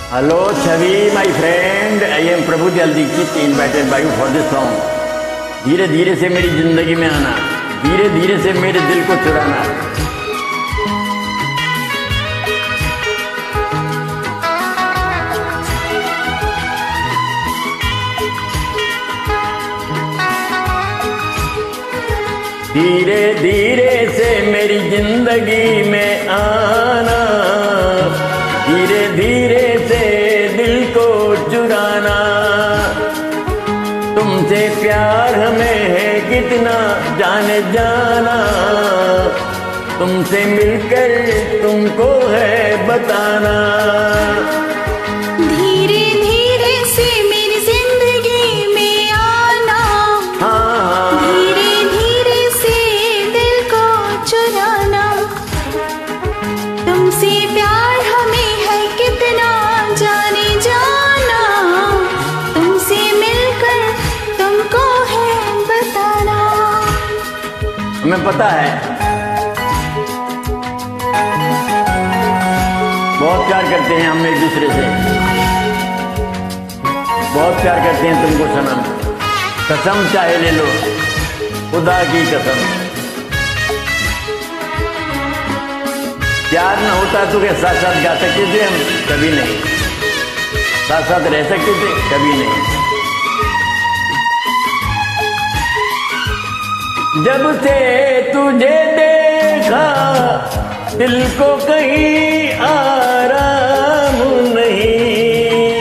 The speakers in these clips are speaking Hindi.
Hello, Chavi, my friend. I am Prabhu Dayal Dixit invited by you for this song. धीरे धीरे से मेरी जिंदगी में आना, धीरे धीरे से मेरे दिल को चुराना। धीरे धीरे से मेरी जिंदगी में आना, धीरे धीरे से दिल को चुराना। तुमसे प्यार हमें है कितना जाने जाना, तुमसे मिलकर तुमको है बताना। धीरे धीरे से मेरी जिंदगी में आना, धीरे धीरे से दिल को चुराना। तुमसे प्यार हमें है कितना जाने जाना, तुमसे मिलकर तुमको है बताना। हमें पता है बहुत प्यार करते हैं हम एक दूसरे से, बहुत प्यार करते हैं तुमको सनम। कसम चाहे ले लो, खुदा की कसम। प्यार न होता तो क्या साथ साथ गा सकते थे हम? कभी नहीं। साथ साथ रह सकते थे? कभी नहीं। जब से तुझे देखा दिल को कहीं आराम नहीं,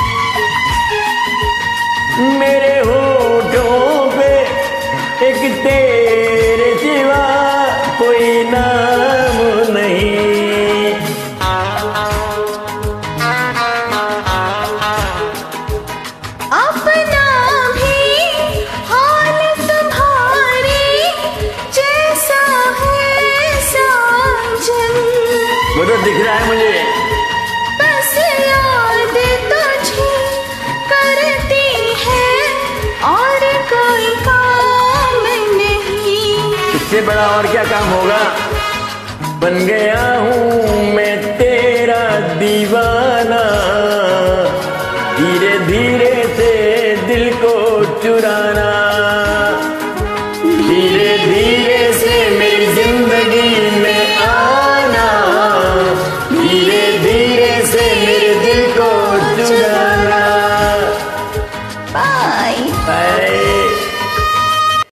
मेरे होठों पे एक तेरे सिवा कोई नाम नहीं। अपना भी हाल तुम्हारे जैसा है साजन, वो तो दिख रहा है मुझे। बस याद तुझे करती है और कोई काम नहीं। इससे बड़ा और क्या काम होगा? बन गया हूँ मैं